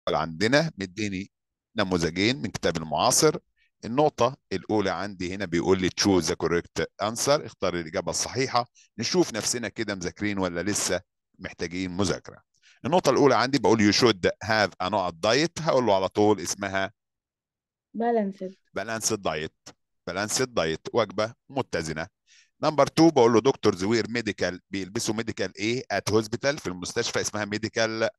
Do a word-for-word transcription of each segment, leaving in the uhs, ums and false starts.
عندنا مديني نموذجين من كتاب المعاصر. النقطة الأولى عندي هنا بيقول لي choose the correct answer، اختار الإجابة الصحيحة. نشوف نفسنا كده مذاكرين ولا لسه محتاجين مذاكرة. النقطة الأولى عندي بقول you should have a نوع diet، هقول له على طول اسمها balanced. balanced diet. balanced diet وجبة متزنة. نمبر اتنين بقول له دكتورز وير ميديكال، بيلبسوا ميديكال ايه ات هوسبيتال، في المستشفى اسمها ميديكال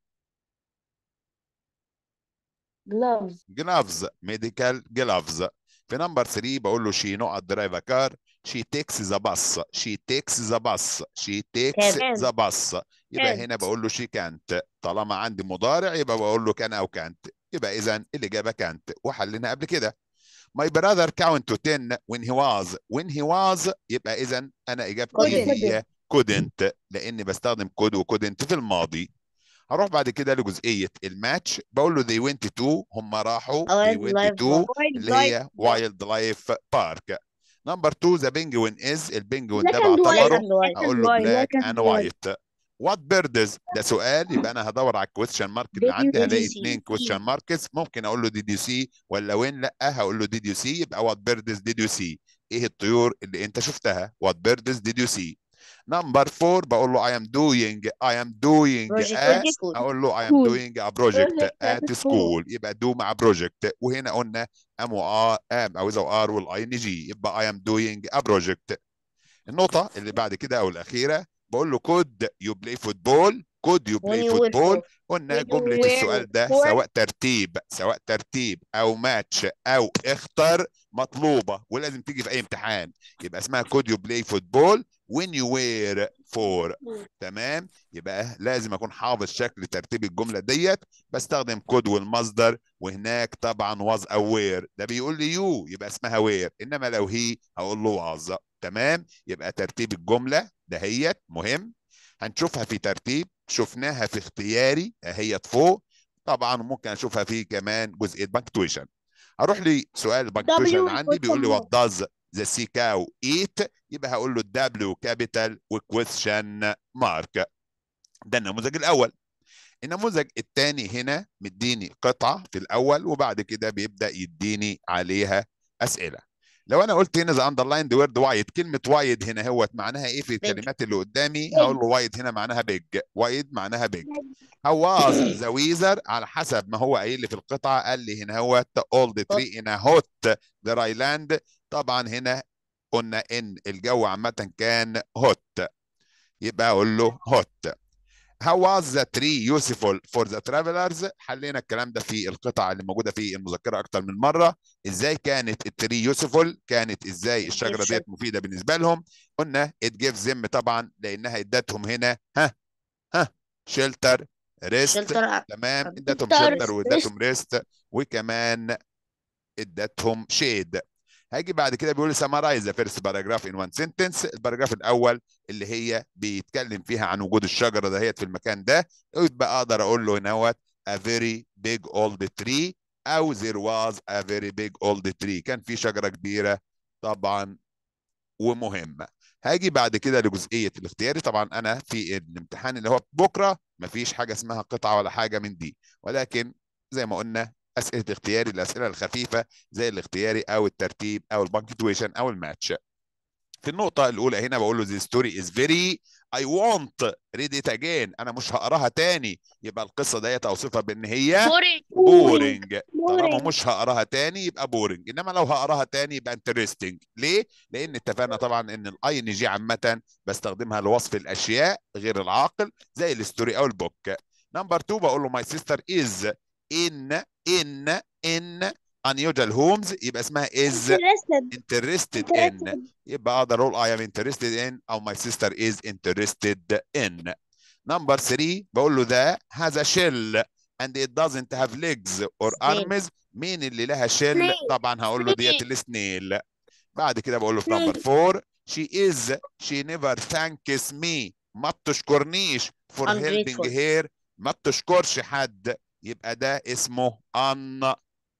gloves. جلافز، ميديكال جلافز. في نمبر تلاتة بقول له شي نقط درايف كار، شي تيكس ذا باص، شي تيكس ذا باص، شي تيكس can't ذا باص. يبقى هنا can't بقول له شي كانت، طالما عندي مضارع يبقى بقول له كان او كانت، يبقى اذا الاجابه كانت وحلنا قبل كده. My brother count to ten when he was when he was يبقى اذا انا اجابتي couldn't هي couldn't، لاني بستخدم could و couldn't في الماضي. هروح بعد كده لجزئيه الماتش، بقول له they went to، هم راحوا a they went wildlife to park. اللي هي وايلد لايف بارك. نمبر اتنين ذا بينجوين از، البنجوين black ده and black بعتبره white and white هقول and له white بلاك black and اند white وايت. وات بيردز ده سؤال، يبقى انا هدور على الكويستشن مارك اللي did you عندي، did you هلاقي see اتنين كويستشن ماركس، ممكن اقول له ديد يو سي ولا وين، لا هقول له ديد يو سي، يبقى وات بيردز ديد يو سي، ايه الطيور اللي انت شفتها، وات بيردز ديد يو سي. نمبر اربعة بقول له I am doing I am doing project a، at school اقول له I am school doing a project project at at school school، يبقى do مع project، وهنا قلنا am و are am او اذا ار والاي ان جي، يبقى I am doing a project. النقطة اللي بعد كده او الاخيرة بقول له could you play football، could you when play you will football. for قلنا when you جملة will السؤال ده for سواء ترتيب سواء ترتيب او ماتش او اختر مطلوبة ولازم تيجي في اي امتحان، يبقى اسمها could you play football when you were four. تمام، يبقى لازم اكون حافظ شكل ترتيب الجملة ديت، بستخدم could والمصدر، وهناك طبعا was او were، ده بيقول لي يو يبقى اسمها were، انما لو هي هقول له was. تمام، يبقى ترتيب الجملة دهيت مهم، هنشوفها في ترتيب، شفناها في اختياري اهيت فوق، طبعا ممكن اشوفها في كمان جزئيه بنكتويشن. هروح لسؤال البنكتويشن اللي W عندي بيقول question لي وات mark داز ذا سي كاو ايت، يبقى هقول له الدبليو كابيتال وكويستشن مارك. ده النموذج الاول. النموذج الثاني هنا مديني قطعه في الاول وبعد كده بيبدا يديني عليها اسئله. لو انا قلت هنا ذا اندرلايند وورد وايد، كلمه وايد هنا هو معناها ايه في big الكلمات اللي قدامي، هقول big له وايد هنا معناها بيج، وايد معناها بيج. هواز ذا ويزر على حسب ما هو قايل لي في القطعه، قال لي هنا هو اولد hot تري ان هوت دراي لاند، طبعا هنا قلنا ان الجو عامه كان هوت، يبقى اقول له هوت. How was the tree useful for the travelers؟ حلينا الكلام ده في القطع اللي موجوده في المذكره اكتر من مره. ازاي كانت التري يوسفول، كانت ازاي give الشجره shelter ديت مفيده بالنسبه لهم؟ قلنا it gives them طبعا لانها ادتهم هنا ها ها شيلتر ريست. shelter تمام، um, ادتهم shelter شيلتر rest rest وادتهم ريست، وكمان ادتهم شيد. هاجي بعد كده بيقول لي سمرايز ذا فيرست باراجراف ان وان سنتنس، الباراجراف الاول اللي هي بيتكلم فيها عن وجود الشجره دهيت في المكان ده، يبقى اقدر اقول له هنا هو a very big old tree، او there was a very big old tree، كان في شجره كبيره طبعا ومهمه. هاجي بعد كده لجزئيه الاختياري، طبعا انا في الامتحان اللي هو بكره مفيش حاجه اسمها قطعه ولا حاجه من دي، ولكن زي ما قلنا اسئله اختياري الاسئله الخفيفه زي الاختياري او الترتيب او البنكتويشن او الماتش. في النقطة الأولى هنا بقول له the story is very I won't read it again، أنا مش هقراها تاني، يبقى القصة ديت أوصفها بإن هي boring boring بورنج. طالما boring مش هقراها تاني يبقى بورنج، انما لو هقراها تاني يبقى انترستنج. ليه؟ لان اتفقنا طبعا ان الاي ان جي عامه بستخدمها لوصف الاشياء غير العاقل زي الستوري او البوك. نمبر اتنين بقول له ماي سيستر از ان ان ان unusual homes، يبقى اسمها is interested interested in، interested يبقى اقدر اقول I am interested in او my sister is interested in. نمبر تلاتة بقول له ده has a shell and it doesn't have legs or snail arms، مين اللي لها شل؟ snail طبعا هقول له ديت snail السنيل. بعد كده بقول له في نمبر snail اربعة she is she never thanks me، ما بتشكرنيش for helping ungrateful her، ما بتشكرش حد، يبقى ده اسمه un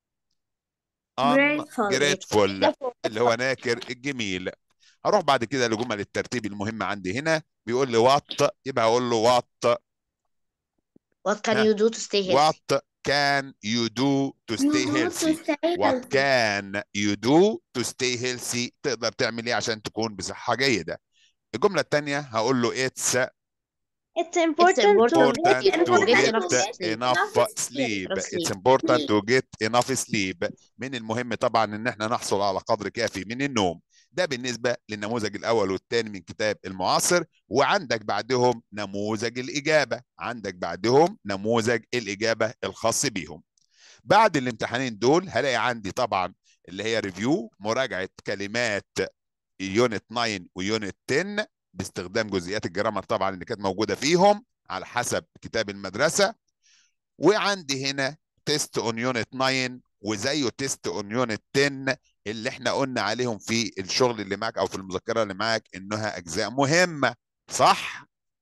grateful grateful ungrateful اللي هو ناكر الجميل. هروح بعد كده لجمل الترتيب المهمة عندي هنا، بيقول لي وات، يبقى هقول له وات what can ها you do to stay وات healthy can you do to stay healthy what can you do to stay healthy تقدر تعمل ايه عشان تكون بصحة جيدة. الجملة الثانية هقول له it's It's important to important get to get enough enough sleep. It's important to get enough sleep. من المهم طبعا ان احنا نحصل على قدر كافي من النوم. ده بالنسبة للنموذج الأول والثاني من كتاب المعاصر. وعندك بعدهم نموذج الإجابة، عندك بعدهم نموذج الإجابة الخاص بيهم. بعد الامتحانين دول هلاقي عندي طبعا اللي هي ريفيو، مراجعة كلمات يونت تسعة ويونت عشرة باستخدام جزئيات الجرامر طبعا اللي كانت موجودة فيهم على حسب كتاب المدرسة. وعندي هنا تيست اون يونت تسعة وزيه تيست اون يونت عشرة اللي احنا قلنا عليهم في الشغل اللي معك او في المذكره اللي معك انها اجزاء مهمه، صح؟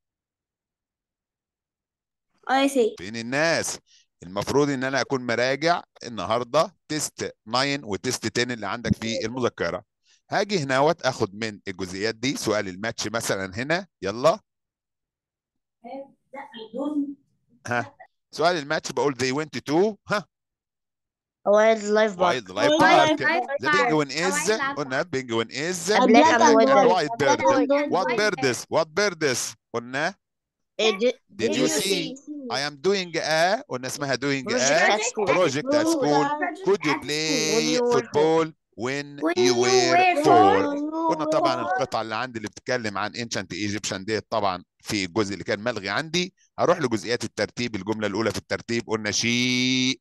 I see. فين الناس؟ المفروض ان انا اكون مراجع النهارده تيست تسعة وتيست عشرة اللي عندك في المذكره. هاجي هنا وات اخد من الجزئيات دي سؤال الماتش مثلا هنا، يلا ها سؤال الماتش بقول they went to ها Wild life park. وايلد لايف بارك. ذا بينجوين از قلنا بينجوين از A black and white bird. وايت بيرد. وات بيردس وات بيردس قلنا Eh, Did, did you see I am doing a قلنا اسمها doing Project a at school. project at school. Could you When play you were football when you were four؟ قلنا طبعا القطعة اللي عندي اللي بتتكلم عن ancient Egyptian ديت طبعا في الجزء اللي كان ملغي عندي. هروح لجزئيات الترتيب. الجملة الأولى في الترتيب قلنا she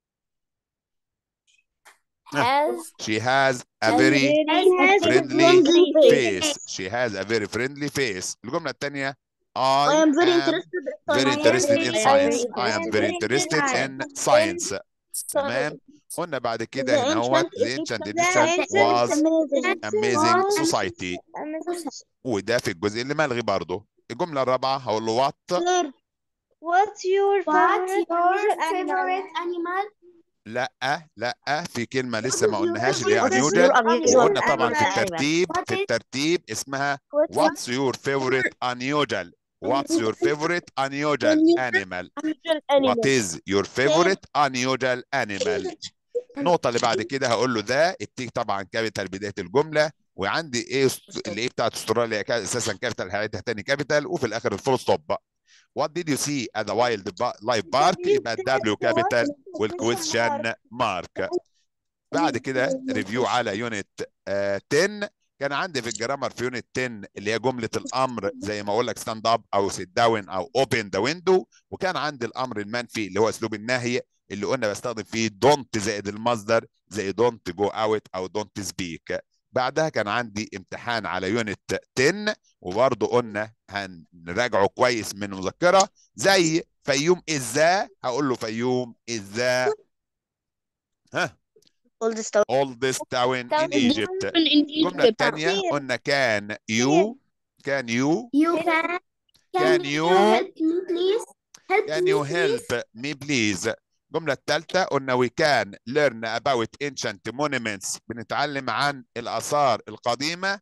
has she has a very friendly face. She has a very friendly face. الجملة الثانية I I am very am interested very interested in I am science. very I am very interested in science. تمام. قلنا بعد كده The هنا هو ancient the ancient The Egyptian was ancient amazing was society. وده في الجزء اللي ملغي برضه. الجملة الرابعة هقول له what Sir, what's your What's favorite your favorite animal? لا لا في كلمة لسه ما قلناهاش اللي هي What is your unusual. unusual وقلنا طبعا في animal? الترتيب في الترتيب اسمها what's your favorite unusual. What's your favorite unusual animal. What is your favorite unusual animal. النقطة اللي بعد كده هقول له ده التيك طبعا كابيتال بداية الجملة. وعندي ايه اللي ايه بتاعت استراليا اساسا كابيتال هلاقيها تاني كابيتال وفي الاخر الفول ستوب بقى. What did you see at the wild life park؟ يبقى الدبليو كابيتال والكويستشن مارك. بعد كده ريفيو على يونت عشرة. كان عندي في الجرامر في يونت عشرة اللي هي جمله الامر زي ما اقول لك ستاند اب او سيت داون او اوبن ذا ويندو. وكان عندي الامر المنفي اللي هو اسلوب النهي اللي قلنا بستخدم فيه دونت زائد المصدر زي دونت جو اوت او دونت سبيك. بعدها كان عندي امتحان على يونت عشرة وبرضه قلنا هنراجعه كويس من المذكره زي فيوم ازاي. هقول له فيوم ازاي ها oldest town oldest town in Egypt. الجمله الثانيه قلنا كان يو كان يو You can. Can you you help me please? Help can me you please? help me please. الجملة الثالثة قلنا we can learn about ancient monuments. بنتعلم عن الآثار القديمة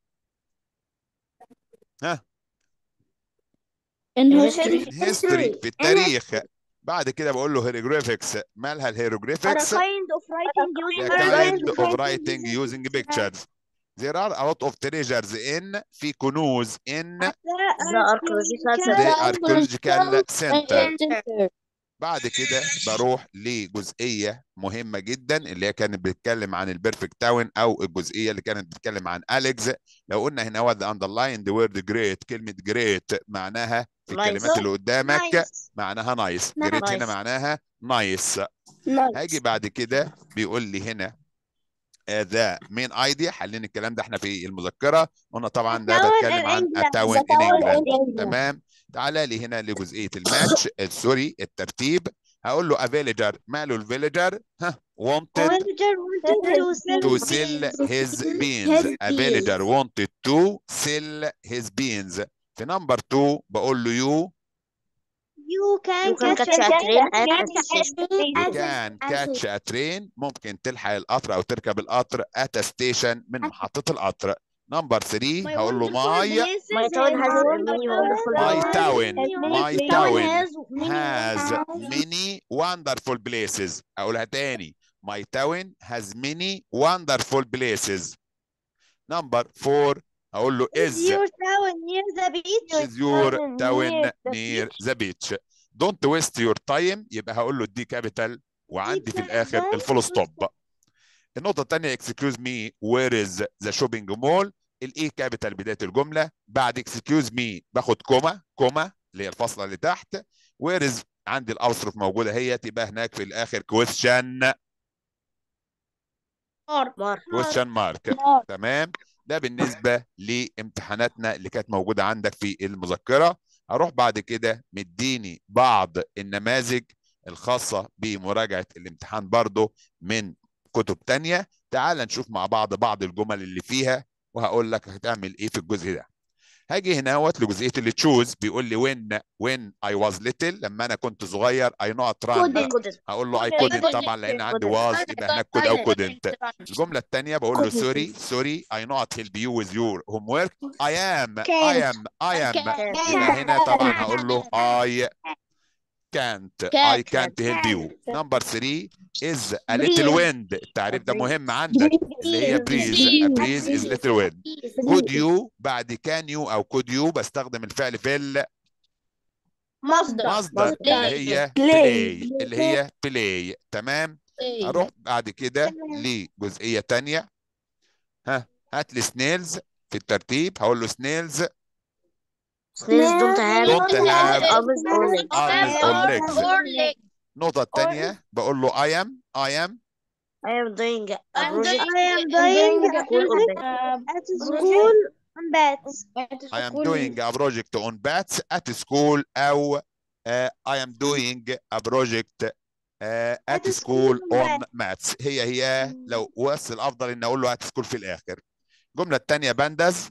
ها in history. in history في التاريخ. بعد كده بقول له hieroglyphics. مالها are a الهيروغليفكس؟ kind of writing using a kind pictures. of writing using pictures. There are a lot of treasures in في كنوز in The archaeological the center. archaeological center. center. بعد كده بروح لجزئيه مهمه جدا اللي هي كانت بتتكلم عن البيرفكت تاون او الجزئيه اللي كانت بتتكلم عن اليكس. لو قلنا هنا هو ذا اندرلاين ذا وورد جريت. كلمه جريت معناها في الكلمات اللي قدامك معناها نايس. جريت هنا معناها نايس. هاجي بعد كده بيقول لي هنا ذا مين ايديا. حلين الكلام ده احنا في المذكره قلنا طبعا ده بتكلم عن التاون ان انجلاند. تمام. تعالى لي هنا لجزئيه الماتش سوري الترتيب. هقول له افيليجر. ماله الفيليجر؟ ها wanted Villager wanted to to sell sell his beans. A villager wanted to sell his beans. في نمبر اتنين بقول له you You can catch a train at the station. you can catch a train. ممكن تلحق القطر او تركب القطر at a station من محطة القطر. نمبر ثلاثة هقول له ماي My town has many wonderful My places. town My My town has has many many wonderful places. أقولها تاني. My town has many wonderful places. نمبر أربعة هقول له is your town near the beach. is your town near the beach. Don't waste your time. يبقى هقول له دي كابيتال وعندي في الآخر الفول ستوب. النقطة الثانية excuse me where is the shopping mall. الاي كابيتال بداية الجملة. بعد excuse me باخد كوما كوما اللي هي الفاصلة اللي تحت. where is عندي الأوصرف موجودة هي تبقى هناك في الآخر question مار question mark. تمام. ده بالنسبة لامتحاناتنا اللي كانت موجودة عندك في المذكرة. هروح بعد كده مديني بعض النماذج الخاصة بمراجعة الامتحان برضو من كتب تانية. تعال نشوف مع بعض بعض الجمل اللي فيها وهقول لك هتعمل ايه في الجزء ده. هاجي هنا اهوت لجزئيه اللي تشوز. بيقول لي when when I was little لما انا كنت صغير I not run. هقول له I couldn't طبعا لان عندي was يبقى هناك could او couldn't. الجمله الثانيه بقول له sorry sorry I not help you with your homework. I am I am I am يبقى هنا طبعا هقول له I can't I can't help you. نمبر ثلاثة is a little wind. التعريف ده مهم عندك اللي هي breeze. A breeze is little wind. could you بعد can you او could you بستخدم الفعل في ال مصدر مصدر اللي هي play اللي هي play. تمام. اروح بعد كده لجزئيه ثانيه. ها هات لي snails في الترتيب. هقول له snails Snails don't have don't have arms or legs. arms or legs. النقطة الثانية بقول له I am I am I am doing a project I am doing at school on bats. at school on bats. I am doing a project on bats at school أو uh, I am doing a project uh, at school on maths. هي هي لو بس الأفضل إن أقول له at school في الآخر. الجملة الثانية بندز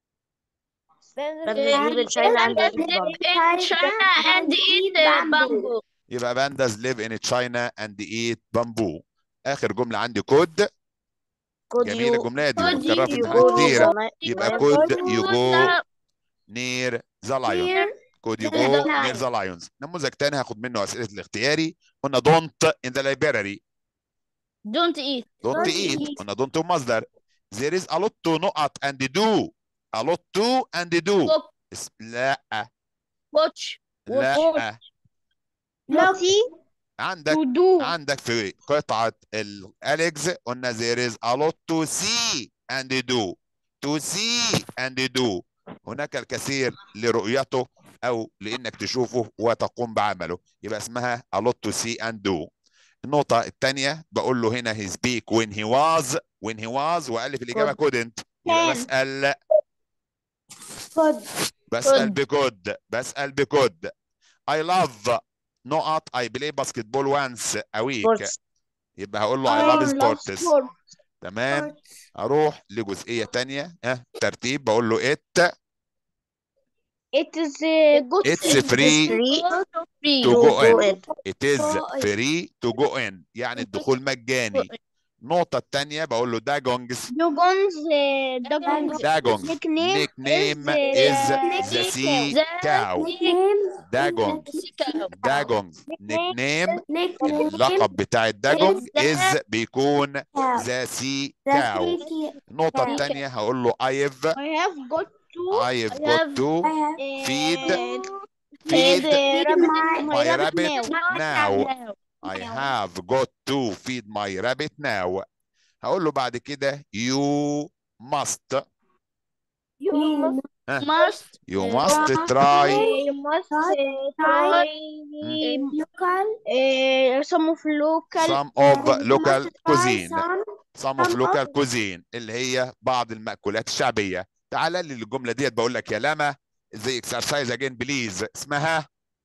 But they live in China and they eat bamboo. China and eat bamboo. يبقى بندز live in China and eat bamboo. آخر جملة عندي كود. Could جميلة you الجملة دي could وبكررها في you امتحانات go كتيرة. to يبقى lion? could you go near the lion. could you the go lion. near the lions. نموذج تاني هاخد منه أسئلة الاختياري. قلنا don't in the library. Don't eat. don't Don't eat. eat. قلنا don't مصدر. there is a lot to نقط and do. a lot to and do. Look. اس- لا Watch. لا Look. عندك To do. عندك في قطعة الأليكس قلنا there is a lot to see and do. to see and do. هناك الكثير لرؤيته أو لأنك تشوفه وتقوم بعمله. يبقى اسمها a lot to see and do. النقطة الثانية بقول له هنا he speak when he was when he was وألف الإجابة couldn't. يبقى بسأل Could. بسأل بكود بسأل بكود. I love نقط I play basketball once a week. Sports. يبقى هقول له I love I love sports. sports. تمام. اروح لجزئيه ثانيه. ها ترتيب بقول له it It is a good it's thing. free Free Free. to to go go in. in. it is free to go in يعني الدخول مجاني. النقطه الثانيه بقول له داجونجز Dugong's uh, Dugong's داجونجز nickname nickname is, is uh, the sea cow. داجونجز داجونجز nickname اللقب بتاع الداجونج is بيكون the sea cow. النقطه الثانيه هقول له I've I have got to I've got to feed feed feed uh, rabbit, my my rabbit rabbit now. Now. I have got to feed my rabbit now. هقول له بعد كده you must You must, ها Must. you must try you must uh, try local, uh, some of local, some of local cuisine some of local cuisine اللي هي بعض المأكولات الشعبية. تعال لي الجملة ديت بقول لك يا لما the exercise again please. اسمها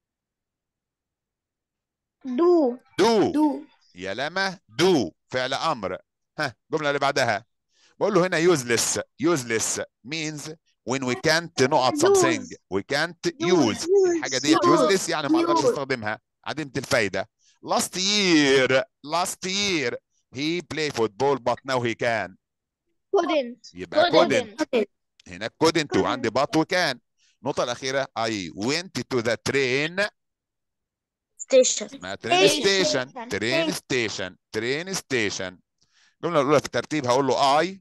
do, do. Do. يا لما do فعل أمر. ها الجملة اللي بعدها بقول له هنا useless useless means when we can't نقط something we can't use. الحاجة ديت useless يعني ما اقدرش استخدمها عديمة الفايدة. last year last year he play football but now he can. couldn't. يبقى couldn't. couldn't. هناك couldn't وعندي but وكان. النقطة الأخيرة I went to the train station. اسمها train Station. station. train station. train station. الجملة الأولى في الترتيب هقول له I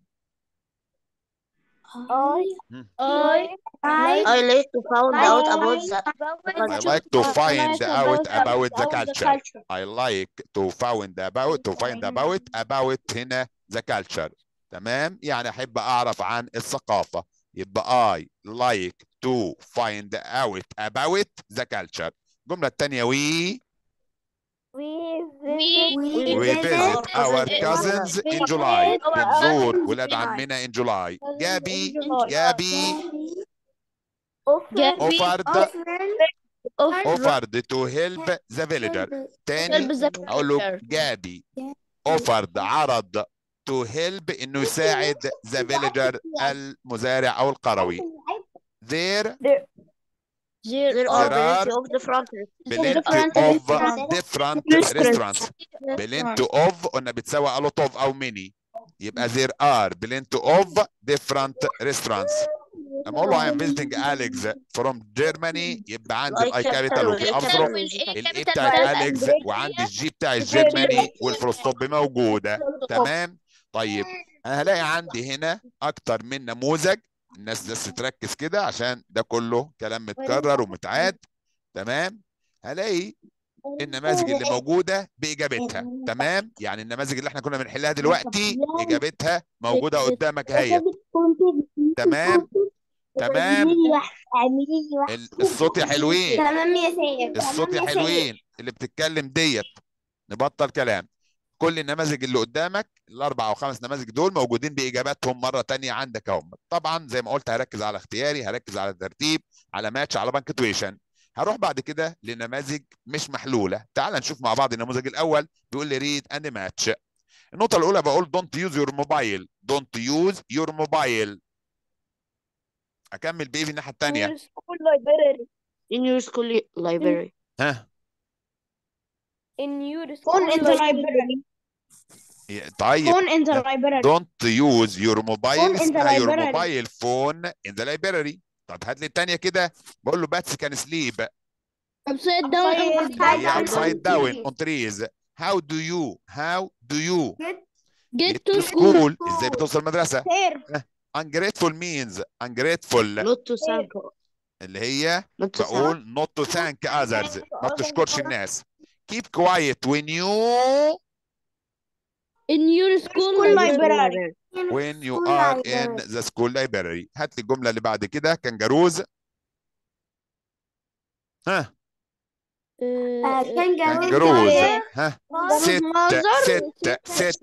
I I I like to find out about the I like to find out about the culture. I like to find about to find about about هنا the culture. تمام، يعني أحب أعرف عن الثقافة. يبقى I like to find out about the culture. الجملة الثانية we we we visit our cousins in July. بنزور ولاد عمنا in July. جابي جابي Gabby offered offered to help the villager. تاني help the اقول له culture. جابي offered عرض to help انه يساعد the villager المزارع او القروي. there There there are are plenty of different plenty of different restaurants. plenty of قلنا بتساوي a lot of او many. يبقى there are plenty of different restaurants. لما اقول له I am visiting Alex from Germany يبقى عندي الاي كابيتال وفي اظرف الاي بتاعت أليكس وعندي الجي بتاع الجرماني والفول ستوب موجوده. تمام. طيب انا هلاقي عندي هنا اكتر من نموذج. الناس بس تركز كده عشان ده كله كلام متكرر ومتعاد. تمام. هلاقي النماذج اللي موجوده باجابتها. تمام، يعني النماذج اللي احنا كنا بنحلها دلوقتي اجابتها موجوده قدامك اهي. تمام تمام. الصوت يا حلوين، تمام يا سيد. الصوت يا حلوين اللي بتتكلم ديت نبطل كلام. كل النماذج اللي قدامك الاربع او خمس نماذج دول موجودين باجاباتهم مره ثانيه عندك اهم. طبعا زي ما قلت هركز على اختياري، هركز على الترتيب، على ماتش، على بانكتويشن. هروح بعد كده لنماذج مش محلوله. تعال نشوف مع بعض النموذج الاول بيقول لي ريد اند ماتش. النقطه الاولى بقول دونت يوز يور موبايل. دونت يوز يور موبايل. اكمل بايه في الناحيه الثانيه؟ in your school library. ها In your phone in the library. طيب Phone in the library. don't use your mobile Phone in the اسمها your library. mobile phone in the library. طب هات لي الثانيه كده. بقول له باتس كان سليب. upside down on هي upside down on trees. how do you how do you get to to school. school؟ ازاي بتوصل المدرسه؟ Here. ungrateful means ungrateful not to thank اللي هي not to thank بقول not to thank others، ما تشكرش الناس. keep quiet when you in your school School library. library. when you are in the school library. هات لي الجمله اللي بعد كده. كنجروز. ها كنجروز. ها ست ست ست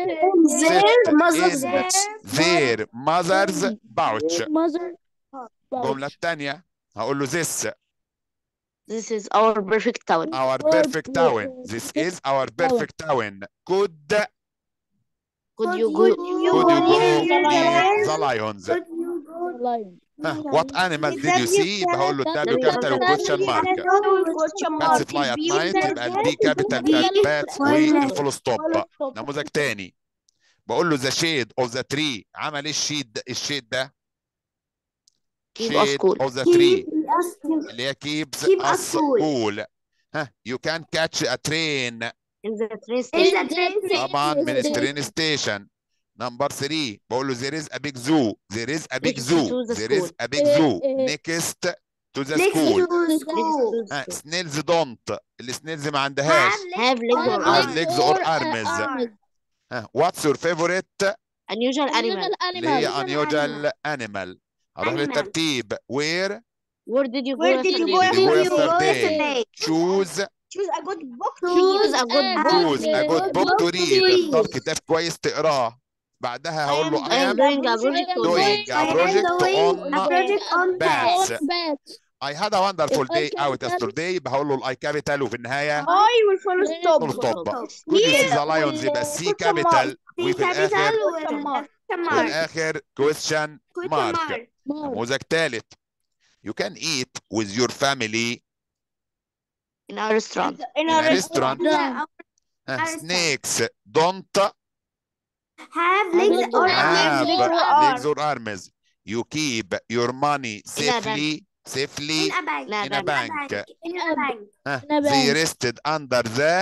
ست in their mother's pouch. Mother الجمله الثانيه هقول له this this is our perfect town. our perfect town. this is our perfect town. could could you go could you go meet the lions. lion. ها what animal did you see؟ يبقى هقول له الدبليو كابيتال والكويشن مارك. باتس فلاي ات نايت يبقى البي كابيتال بتاعت باتس والفول ستوب. نموذج تاني بقول له ذا شيد اوف ذا تري. عمل ايه الشيد الشيد ده؟ keep us شيد cool. اوف ذا تري اللي هي keeps us cool. ها you can catch a train. in the train station. طبعا من الترين ستيشن. نمبر ثلاثة بقول له there is a big zoo. there is a big Next zoo. to the there is school. a big zoo next to the school. ها Next snails don't. السنيلز ما عندهاش have legs or have arms. legs or arms. ها what's your favorite unusual animal. اللي هي unusual animal. هروح للترتيب. where where did you go Where did you go yesterday? Did you go yesterday? choose Choose a good book to choose read. a good book. choose a good book to read. اختار كتاب كويس تقراه. بعدها هقول له I am doing a project doing a project on project on bats. bats. I had a wonderful الآي day out capital. yesterday. بقول له الاي كابيتال وفي النهايه I will full stop. full stop. could you see the lions يبقى سي كابيتال وفي الاخر في الاخر question mark. نموذج ثالث you can eat with your family in a restaurant. In in a a restaurant. restaurant. ها snakes don't have legs or have arms. legs or arms. You keep your money safely safely In a bank. in a bank. In a bank. Huh. In a They bank. rested under the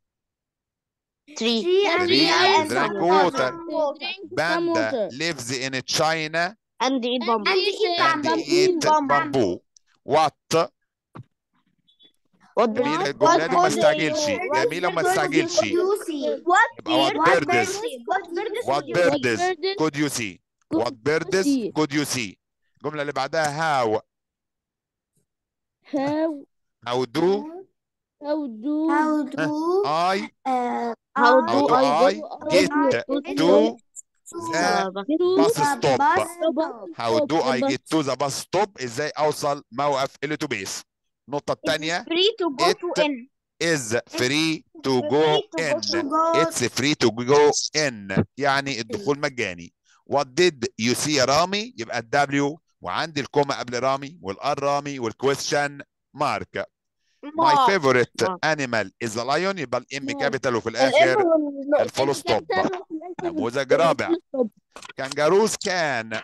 Tree. Tree and tree and and drank some water. water. Drink some Panda water. lives in China And eat bamboo. And eat and bamboo. eat bamboo. What What جميلة bird? الجملة دي، ما What تستعجلش. bird- جميلة وما what bird تستعجلش. could you see? What يبقى what What birds birds? What birds? what could you birds birds could you see? What birds see? could you see? الجملة اللي بعدها how How how do how do How do I uh, How how do do I I get get to to the to bus the stop? bus How stop do the I bus. get to the bus stop؟ ازاي اوصل موقف الاتوبيس؟ النقطة الثانية free to go It- to in is free to go free to go in. to go It's free to go in يعني الدخول مجاني. What did you see يا رامي؟ يبقى الدبليو وعندي الكومة قبل رامي والار رامي والكويستشن مارك. My Mark. favorite Mark. animal is the lion. يبقى الام Mark. كابيتال وفي الإبرة الاخر والنقطة. الفول ستوب. نموذج رابع. كانجاروز كان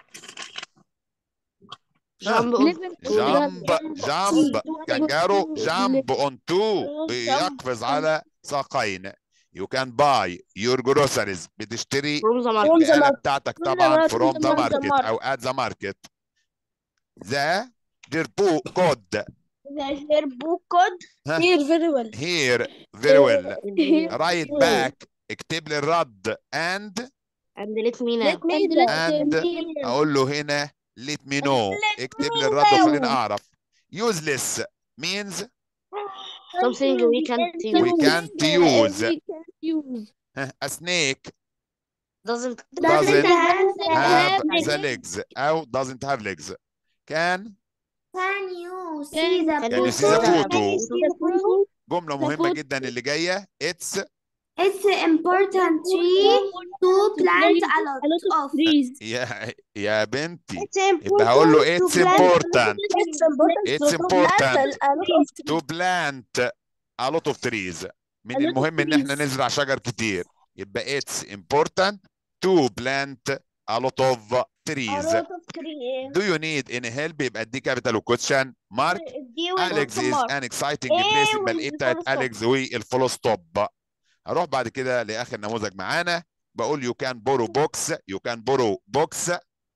Jump on جامب جامب كانجارو جامب اون تو بيقفز على ساقين. You can buy your groceries بتشتري from the market. From the البقالة market. بتاعتك From the طبعا market. from the From the market market. او at the market. The their code The book code. ها. Here very well. here very well. And Write back اكتب لي الرد and let me know. Let me know. and اقول له هنا let me know اكتب لي الرد وخليني اعرف. useless means Something we can't we use. can't use. We can't use. ها. a snake Doesn't doesn't have have legs. the legs او doesn't have legs. can Can you see the Can Can you see the photo? جملة مهمة جدا اللي جاية it's It's important tree to plant a lot A lot of of. trees. يا يا بنتي It's يبقى هقول له important to it's plant- important It's important It's to important plant a lot of trees. to plant a lot of trees. من A lot of المهم ان احنا trees. نزرع شجر كتير. يبقى it's important to plant a lot of A trees. lot of trees. Do you need any help؟ يبقى دي كابيتال وكويشن مارك. دي Alex is والسمار. an exciting إيه place. يبقى الايه بتاعت والفول أليكس والفول ستوب. هروح بعد كده لاخر نموذج معانا. بقول you can borrow books. You can borrow books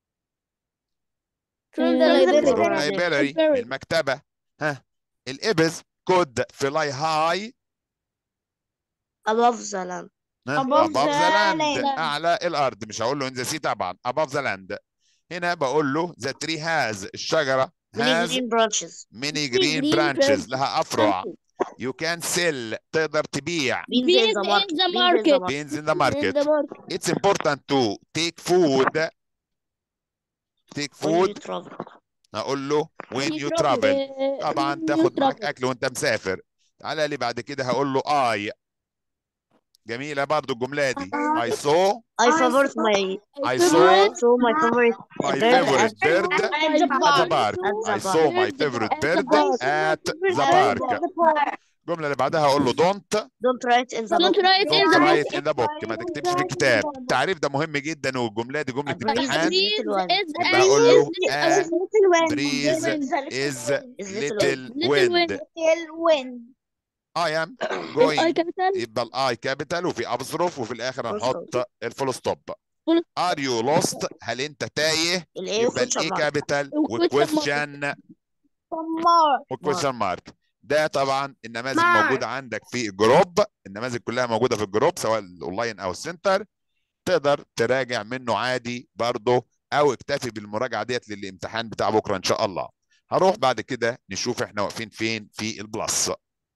From the library. from library من المكتبة. ها الإبز could fly high above the land. ها؟ Above above the the land land. أعلى الأرض. مش هقول له in the sea طبعا above the land. هنا بقول له the tree has الشجرة Many has green branches. many green green branches branches. لها أفرع. you can sell تقدر تبيع Beans in Beans the in market. the Beans in the market. market. beans in the market. It's important to take food take When you food travel. هقول له when you travel. Uh, طبعا when you تاخد معاك travel. اكل وانت مسافر. تعالى لي بعد كده هقول له I. جميله برضو الجمله دي. I saw I favorite my I favorite- saw so my favorite my bird favorite at bird At at the the park. park. At the I park. saw my Bird favorite at the bird park. at the park. الجمله اللي بعدها هقول له don't Don't write in the Don't book. write in don't the write book. in the book. ما تكتبش في الكتاب. التعريف ده مهم جدا والجمله دي جمله A breeze امتحان. is little one. is يبقى هقول له is a Little wind. breeze is Is little little Little wind. wind. Little wind. I am I going. capital. يبقى الاي كابيتال وفي ابصرف وفي الاخر Full هنحط الفول ستوب. Full- ار يو لوست هل انت تايه؟ الايه يبقى question الاي mark. كابيتال وquestion والكويستشن سمار. والكويستشن مارك. ده طبعا النماذج مارك. موجوده عندك في الجروب. النماذج كلها موجوده في الجروب سواء الاونلاين او السنتر. تقدر تراجع منه عادي برضه او اكتفي بالمراجعه ديت للامتحان بتاع بكره ان شاء الله. هروح بعد كده نشوف احنا واقفين فين في البلس.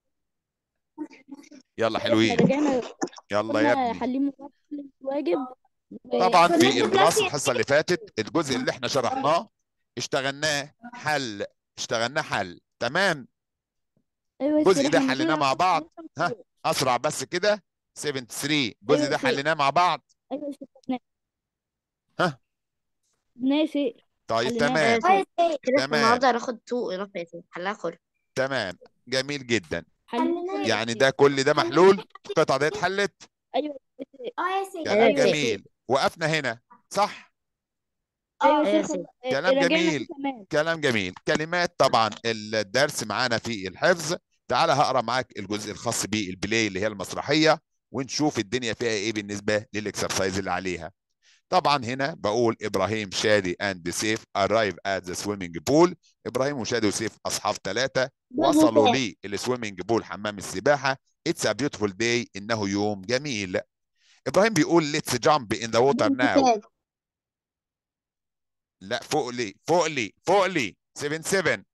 يلا حلوين. رجعنا يلا يا كنا ابني. حالين واجب. طبعا في البلس الحصه اللي فاتت الجزء اللي احنا شرحناه اشتغلناه حل اشتغلناه حل تمام. ايوه الجزء ده حليناه مع بعض. ها اسرع بس كده ثلاثة وسبعين الجزء أيوة ده شيء. حليناه مع بعض. ايوه شفناه. ها ناسي. طيب حليناه. تمام كده تمام. النهارده هناخد تو اضافات حلها كله. تمام جميل جدا. حليناه. يعني ده كل ده محلول. القطعه دي اتحلت. ايوه اه يا سيدي. كلام أيوة. جميل. وقفنا هنا صح؟ ايوه ايوه شيخ سيف. آه، كلام رجعنا جميل. فيه تمام. كلام جميل. كلمات طبعا الدرس معانا في الحفظ. تعال هقرا معاك الجزء الخاص بالبلاي اللي هي المسرحيه، ونشوف الدنيا فيها ايه بالنسبه للاكسرسايز اللي عليها. طبعا هنا بقول ابراهيم شادي اند سيف arrive at the swimming pool. ابراهيم وشادي وسيف اصحاب ثلاثه وصلوا للسويمنج بول حمام السباحه. It's a beautiful day. انه يوم جميل. ابراهيم بيقول let's jump in the water now. لا فوق لي فوق لي فوق لي سبعة سبعة.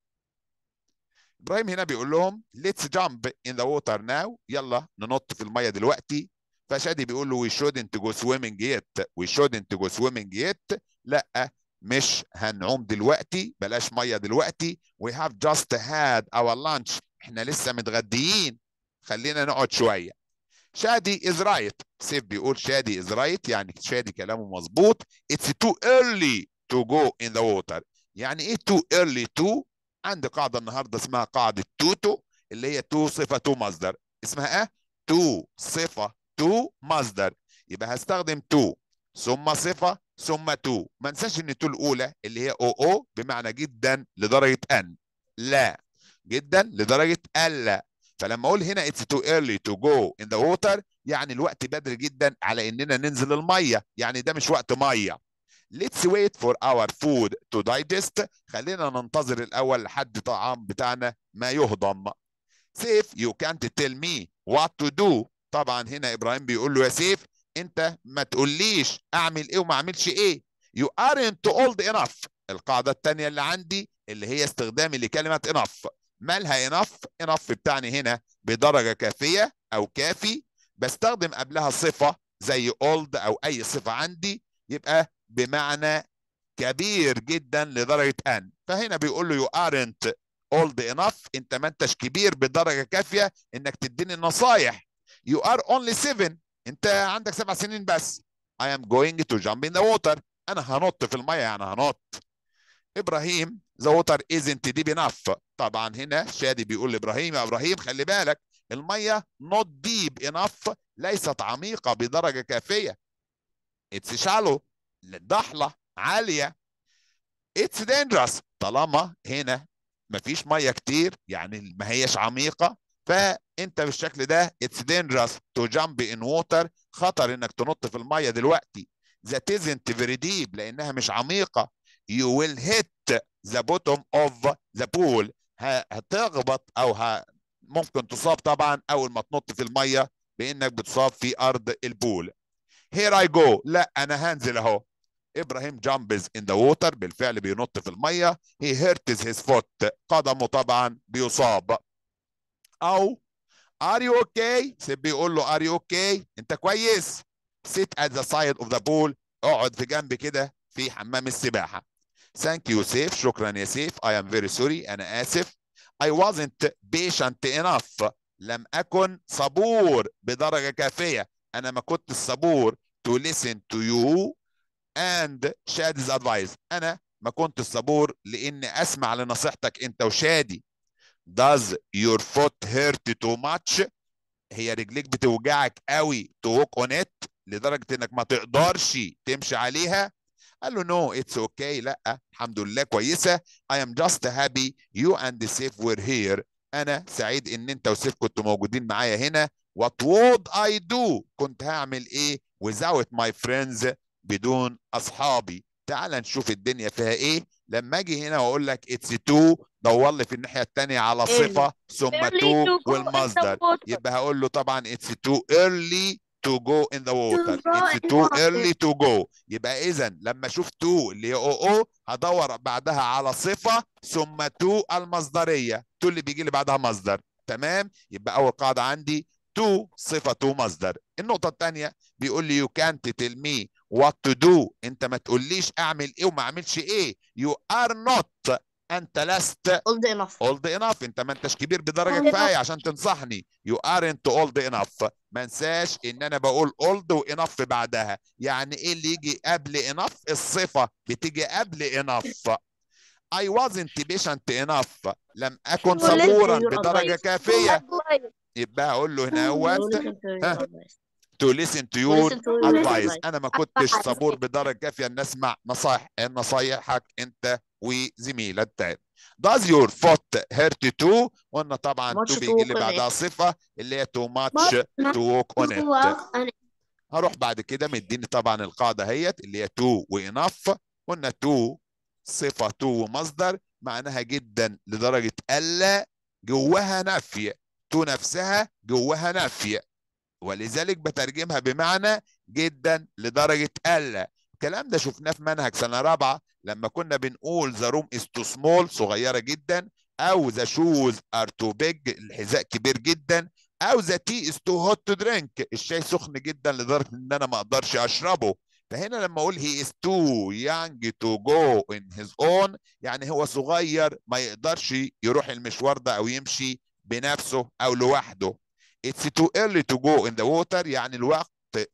ابراهيم هنا بيقول لهم let's jump in the water now. يلا ننط في الميه دلوقتي. فشادي بيقول له we shouldn't go swimming yet. we shouldn't go swimming yet. لا مش هنعوم دلوقتي، بلاش ميه دلوقتي. we have just had our lunch. احنا لسه متغديين، خلينا نقعد شويه. شادي is right. سيف بيقول شادي is right، يعني شادي كلامه مظبوط. it's too early to go in the water. يعني ايه too early to؟ عندي قاعده النهارده اسمها قاعده توتو، اللي هي تو صفه تو مصدر. اسمها ايه؟ تو صفه تو مصدر. يبقى هستخدم تو ثم صفه ثم تو. ما انساش ان تو الاولى اللي هي او او بمعنى جدا لدرجه ان، لا جدا لدرجه الا. فلما اقول هنا it's too early to go in the water يعني الوقت بدري جدا على اننا ننزل الميه، يعني ده مش وقت ميه. Let's wait for our food to digest. خلينا ننتظر الاول لحد طعام بتاعنا ما يهضم. سيف you can't tell me what to do. طبعا هنا ابراهيم بيقول له يا سيف انت ما تقوليش اعمل ايه وما اعملش ايه. You aren't old enough. القاعده الثانيه اللي عندي اللي هي استخدامي لكلمه enough. مالها enough؟ enough بتاعني هنا بدرجه كافيه او كافي. بستخدم قبلها صفه زي old او اي صفه عندي، يبقى بمعنى كبير جدا لدرجه ان. فهنا بيقول له you aren't old enough. انت ما انتش كبير بدرجه كافيه انك تديني النصايح. you are only seven. انت عندك سبع سنين بس. I am going to jump in the water. انا هنط في الميه، يعني هنط. ابراهيم the water isn't deep enough. طبعا هنا شادي بيقول لابراهيم يا ابراهيم خلي بالك الميه not deep enough، ليست عميقه بدرجه كافيه. it's shallow، ضحله عاليه. it's dangerous، طالما هنا مفيش ميه كتير يعني ما هيش عميقه، فانت بالشكل ده it's dangerous to jump in water. خطر انك تنط في الميه دلوقتي. that isn't very deep، لانها مش عميقه. you will hit the bottom of the pool. هتخبط او ه... ممكن تصاب طبعا اول ما تنط في الميه بانك بتصاب في ارض البول. here I go، لا انا هنزل اهو. ابراهيم jumps in the water، بالفعل بينط في الميه. he hurts his foot، قدمه طبعا بيصاب. او are you okay؟ سيب بيقول له are you okay؟ انت كويس؟ sit at the side of the pool، اقعد في جنب كده في حمام السباحه. thank you سيف، شكرا يا سيف. I am very sorry، انا اسف. I wasn't patient enough، لم اكن صبور بدرجه كافيه. انا ما كنت صبور to listen to you and شادي's advice. انا ما كنت صبور لاني اسمع لنصيحتك انت وشادي. does your foot hurt too much؟ هي رجليك بتوجعك قوي to walk on it لدرجه انك ما تقدرش تمشي عليها؟ قال له no it's okay، لا الحمد لله كويسه. I am just happy you and Saif were here. انا سعيد ان انت وسيف كنتوا موجودين معايا هنا. what would I do؟ كنت هعمل ايه without my friends؟ بدون اصحابي. تعال نشوف الدنيا فيها ايه. لما اجي هنا واقول لك اتس تو، دور لي في الناحيه الثانيه على صفه ثم تو والمصدر. يبقى هقول له طبعا اتس تو early to go in the water. it's too early to go. يبقى اذا لما اشوف تو اللي هي او او هدور بعدها على صفه ثم تو المصدريه. تو اللي بيجي لي بعدها مصدر. تمام؟ يبقى اول قاعده عندي تو صفه تو مصدر. النقطه الثانيه بيقول لي you can't tell me what to do. انت ما تقوليش اعمل ايه وما اعملش ايه. you are not، انت لست old enough. old enough، انت ما انتش كبير بدرجه كفايه عشان تنصحني. you aren't old enough. ما انساش ان انا بقول old و enough بعدها. يعني ايه اللي يجي قبل enough؟ الصفه بتيجي قبل enough. I wasn't patient enough، لم اكن صبورا بدرجه كافيه. يبقى اقول له هنا اهوت ها to listen to your listen to your advice. advice. انا ما كنتش صبور بدرجه كافيه ان اسمع نصائح نصايحك انت وزميلك التاني. does your foot hurt too؟ قلنا طبعا much to to بيجي لي walk on بعدها it. صفه اللي هي too much to walk on it. هروح بعد كده مديني طبعا القاعده هيت اللي هي to وانف. قلنا to صفه to ومصدر معناها جدا لدرجه الا جواها نفي. to نفسها جواها نفي، ولذلك بترجمها بمعنى جدا لدرجه الا. الكلام ده شفناه في منهج سنه رابعه لما كنا بنقول ذا روم از تو سمول صغيره جدا، او ذا شوز ار تو بيج الحذاء كبير جدا، او ذا تي از تو هوت تو درينك الشاي سخن جدا لدرجه ان انا ما اقدرش اشربه. فهنا لما اقول هي از تو يانج تو جو ان هيز اون يعني هو صغير ما يقدرش يروح المشوار ده او يمشي بنفسه او لوحده. It's too early to go in the water يعني الوقت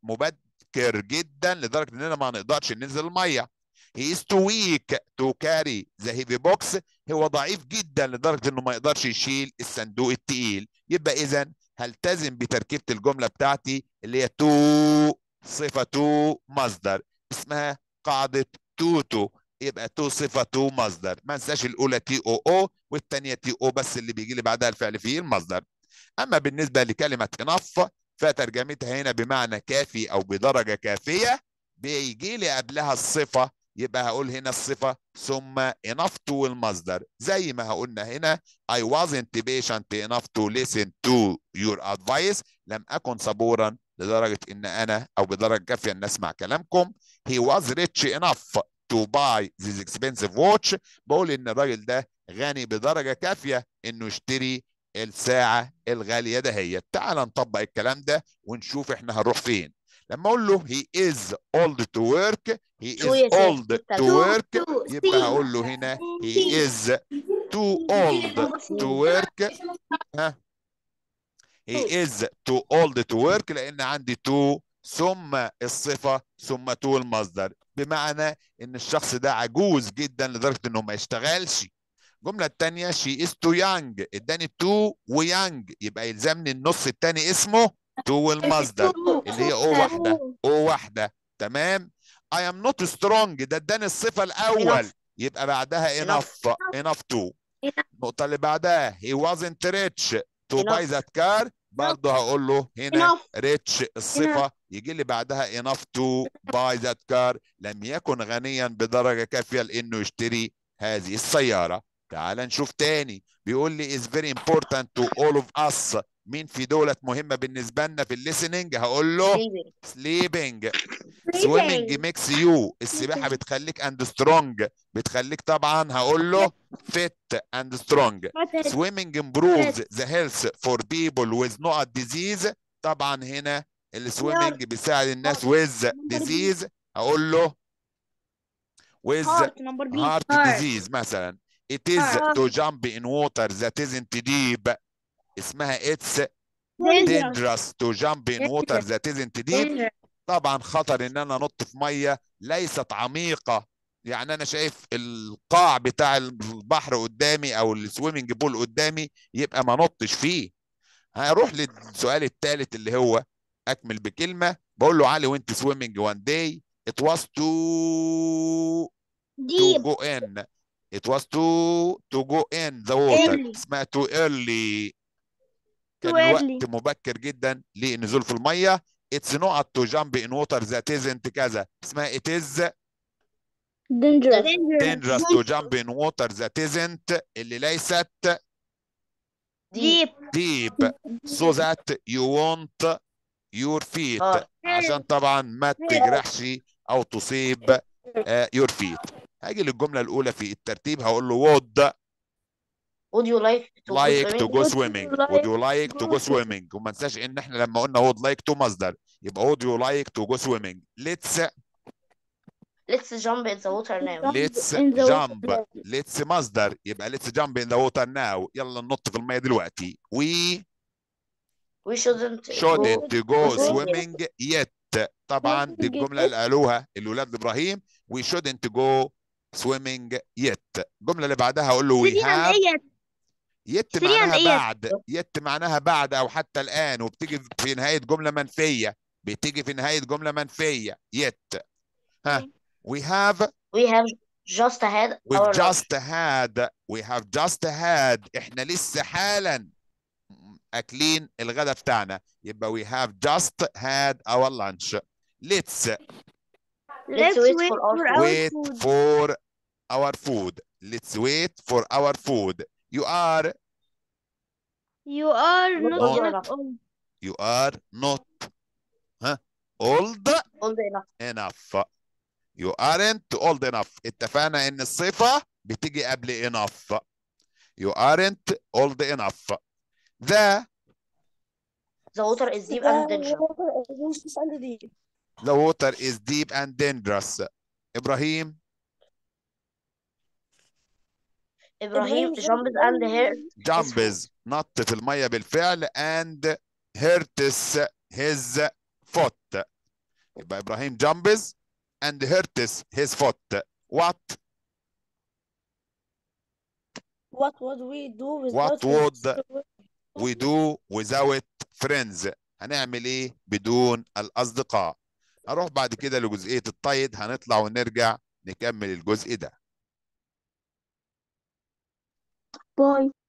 مبكر جدا لدرجه اننا ما نقدرش ننزل الميه. He is too weak to carry the heavy box هو ضعيف جدا لدرجه انه ما يقدرش يشيل الصندوق الثقيل. يبقى اذا هلتزم بتركيبه الجمله بتاعتي اللي هي to صفه to مصدر اسمها قاعده توتو. يبقى تو صفه تو مصدر، ما انساش الاولى تي او او والثانيه تي او بس اللي بيجي لي بعدها الفعل فيه المصدر. اما بالنسبه لكلمه enough فترجمتها هنا بمعنى كافي او بدرجه كافيه، بيجي لي قبلها الصفه يبقى هقول هنا الصفه ثم enough to المصدر زي ما قلنا هنا I wasn't patient enough to listen to your advice لم اكن صبورا لدرجه ان انا او بدرجه كافيه ان اسمع كلامكم. He was rich enough to buy this expensive watch بقول ان الراجل ده غني بدرجه كافيه انه يشتري الساعه الغاليه دهيت. تعال نطبق الكلام ده ونشوف احنا هنروح فين. لما اقول له he is old to work he is old to work يبقى هقول له هنا he is too old to work. ها he is too old to work لان عندي to ثم الصفه ثم to المصدر بمعنى ان الشخص ده عجوز جدا لدرجه انه ما يشتغلش. الجمله الثانيه she is too young اداني to ويانج يبقى يلزمني النص الثاني اسمه to والمصدر اللي هي او واحده او واحده. تمام. I am not strong ده اداني الصفه الاول يبقى بعدها enough enough to. النقطه اللي بعدها he wasn't rich to buy that car برضه هقول له هنا rich الصفه يجي لي بعدها enough to buy that car لم يكن غنيا بدرجه كافيه لانه يشتري هذه السياره. تعال نشوف تاني بيقول لي is very important to all of us مين في دولت مهمه بالنسبه لنا في الليسننج هقول له sleeping. swimming makes you السباحه بتخليك and strong بتخليك طبعا هقول له fit and strong. swimming improves the health for people with no disease طبعا هنا السويمنج بيساعد الناس with disease هقول له with heart disease مثلا. it is to jump in water that isn't deep اسمها it's dangerous to jump in water that isn't deep طبعا خطر ان انا انط في ميه ليست عميقه يعني انا شايف القاع بتاع البحر قدامي او السويمنج بول قدامي يبقى ما نطش فيه. هروح للسؤال الثالث اللي هو اكمل بكلمه بقول له علي وانت سويمنج one day it was too to go in it was too to go in the water Early. اسمها too early كان Too الوقت early. مبكر جدا للنزول في الميه. it's not to jump in water that isn't كذا اسمها it is dangerous dangerous to jump in water that isn't اللي ليست Deep. deep so that you want your feet آه. عشان طبعا ما تجرحش او تصيب uh, your feet. هاجي للجمله الاولى في الترتيب هقول له would would you like to go like to swimming go Would you swimming like would you like to go go swimming وما ننساش ان احنا لما قلنا would like to مصدر يبقى would you like to go swimming. let's let's jump in the water now let's in the jump water. let's مصدر يبقى let's jump in the water now يلا ننط في الميه دلوقتي. we we shouldn't shouldn't go go swimming swimming yet طبعا دي الجمله اللي قالوها الولاد ابراهيم we shouldn't go swimming yet. الجمله اللي بعدها هقول له we سريعا have ايه يت سريعاً معناها إيه؟ بعد يت معناها بعد او حتى الان وبتيجي في نهايه جمله منفيه بتيجي في نهاية جملة منفية yet. ها we have We have just had we've our lunch. just had we have just had احنا لسه حالا اكلين الغداء بتاعنا، يبقى we have just had our lunch. let's Let's wait for our food. wait for our food. Let's wait for our food. You are You are Not not old enough enough. old. you are not huh? old Old enough. enough. You aren't old enough. اتفقنا ان الصفة بتيجي قبل enough. You aren't old enough. The The water is deep and dangerous. the water is deep and dangerous. إبراهيم Ibrahim jumps and hurt his jumps نط في المية بالفعل and hurts his foot. يبقى إبراهيم jumps and hurts his foot. What What would we do What without would we do without friends؟ هنعمل ايه بدون الأصدقاء؟ هروح بعد كده لجزئية الطيد، هنطلع ونرجع نكمل الجزء ده. Boy.